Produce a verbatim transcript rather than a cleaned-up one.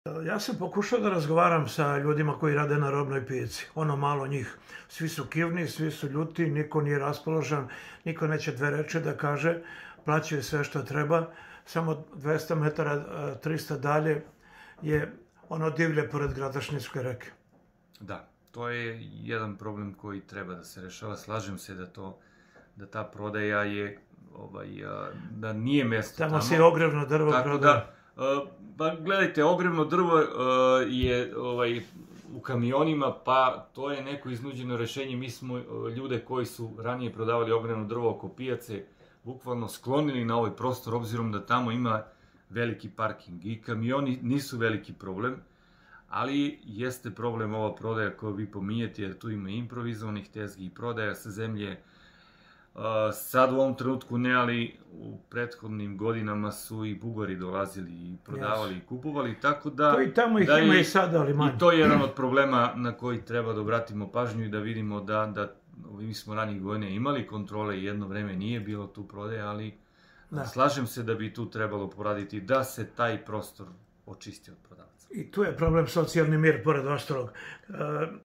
Ja sam pokušao da razgovaram sa ljudima koji rade na robnoj pijaci. Ono malo njih. Svi su kivni, svi su ljuti, niko nije raspoložen, niko neće dve reči da kaže, plaćaju sve što treba. Samo dvesta metara, trista dalje je ono divlje pored Gradašničke reke. Da, to je jedan problem koji treba da se rešava. Slažem se da to, da ta prodaja je, ovaj, da nije mesto tamo. Tamo se ogrevno drvo prodaje. Tako da, pa gledajte, ogrevno drvo je ovaj, u kamionima, pa to je neko iznuđeno rešenje. Mi smo ljude koji su ranije prodavali ogrevno drvo oko pijace bukvalno sklonili na ovaj prostor, obzirom da tamo ima veliki parking. I kamioni nisu veliki problem, ali jeste problem ova prodaja koju vi pominjete, jer tu ima improvizovanih tezgi i prodaja sa zemlje. Sad u ovom trenutku ne, ali u prethodnim godinama su i Bugari dolazili i prodavali i kupovali, tako da... To i tamo ih ima i sada, ali manje. I to je jedan od problema na koji treba da obratimo pažnju i da vidimo da mi smo ranijih godina imali kontrole i jedno vreme nije bilo tu prodaje, ali slažem se da bi tu trebalo poraditi da se taj prostor očisti od prodavaca. I tu je problem socijalni mir, pored ostalog.